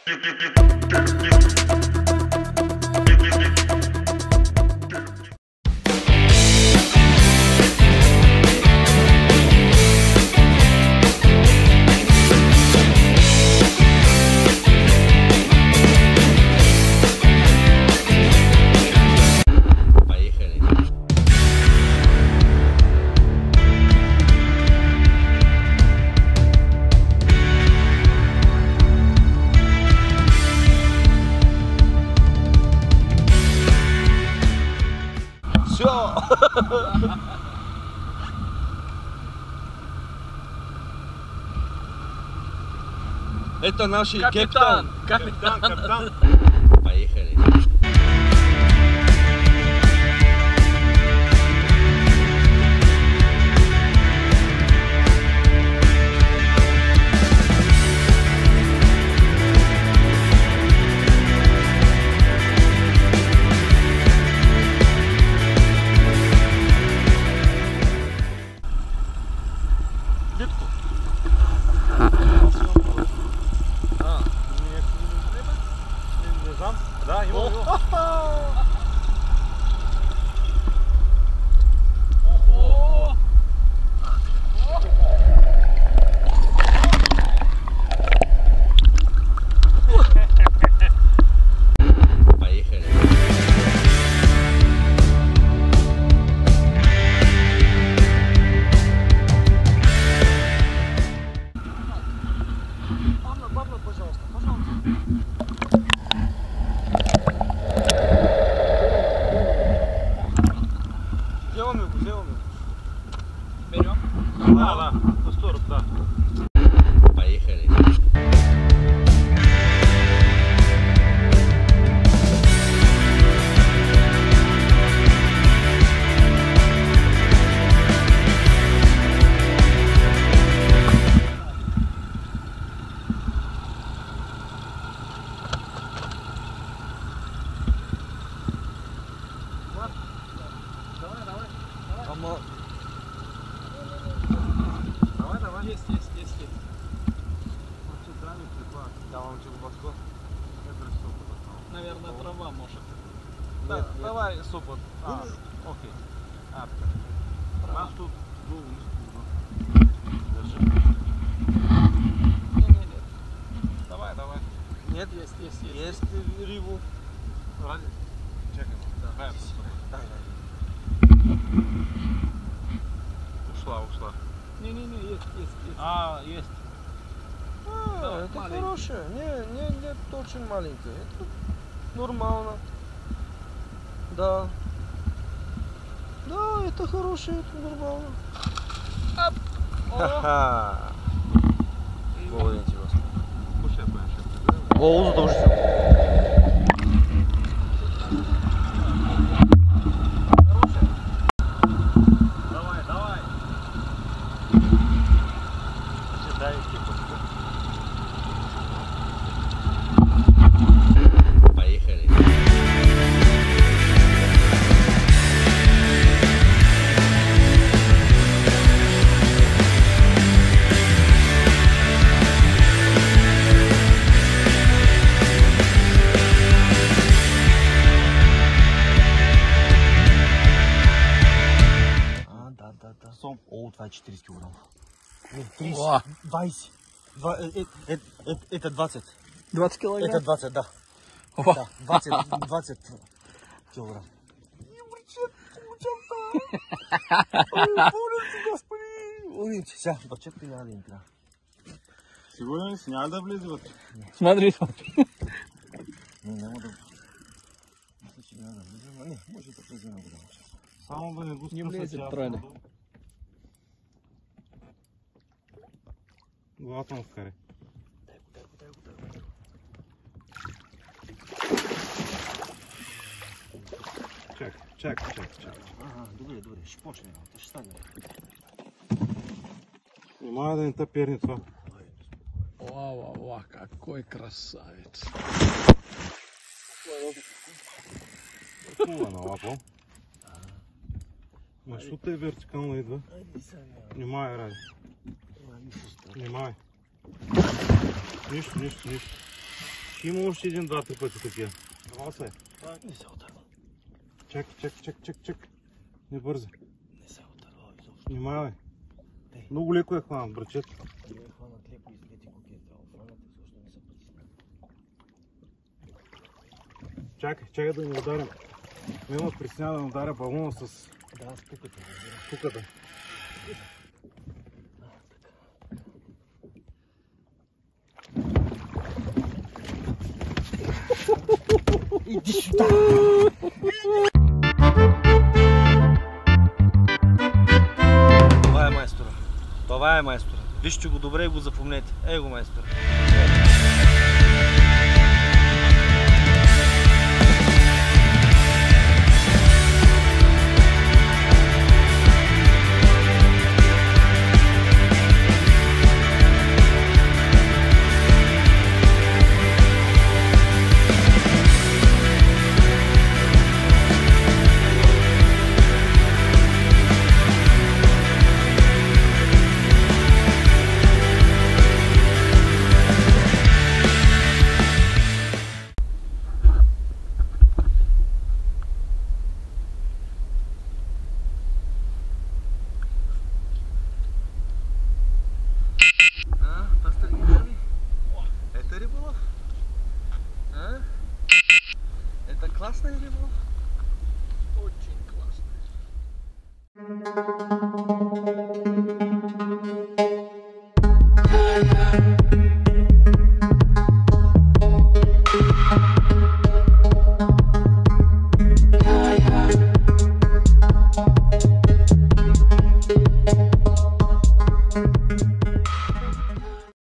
Это наш капитан. Капитан. Поехали. Да, его. Поехали. Павла, пожалуйста, пожалуйста. Сделаем. Берем? Да, по 40, да. Поехали. Давай. Есть. Да, он глубоко. Наверное, трава может. Нет. Давай супер. Окей. Трава. Тут Держи. Нет. Давай. Нет, есть рыбу. Ради. Чекай. Да. Ушла. Не, есть. Есть. Да, Это маленький. хорошее. Нет, очень маленькое. Это нормально. Да, это хорошее, это нормально. Ха-ха. Благодарю вас. Пусть я понимаю. Голову задушил. Давай. Поехали. Да. Сом. О, 24 килограмм. Нет, 20. 20. Это 20. 20 килограмм? Это 20, да. О. Да, 20 килограмм. Сейчас, почекай на линк. Сигурно ли си? Няма да влезе вътре. Смотри. Не, няма да. Мисля, че няма да влезе, но не, може да влезе на голяма част. Само да не го Не влезе тройно. Главата му вкаре. Дай го. Чакай. Ага, добре, ще почне, ще стане. Внимавай да не те перни това. Ва, какой красавец. Хубава на лапо. Защо те вертикално идва? Внимавай, Ради. Внимавай. Нищо. Ще има още един, два, три пъти такива. Това се е. Не се отърва. Чак. Не бързи. Не се отърва изобщо. Внимавай. Много леко е хванат, брачет. Не е хванат леко и след куки е трябва хванат, защото не се притисна. Чакай да ни ударим. Милно присня да ударя балона с Да, с куката, разбира. куката. Иди сюда! Това е майстора. Това е майстора. Вижте го добре и го запомнете. Ей го майстора. Пастор Георги? Это рыболов? А?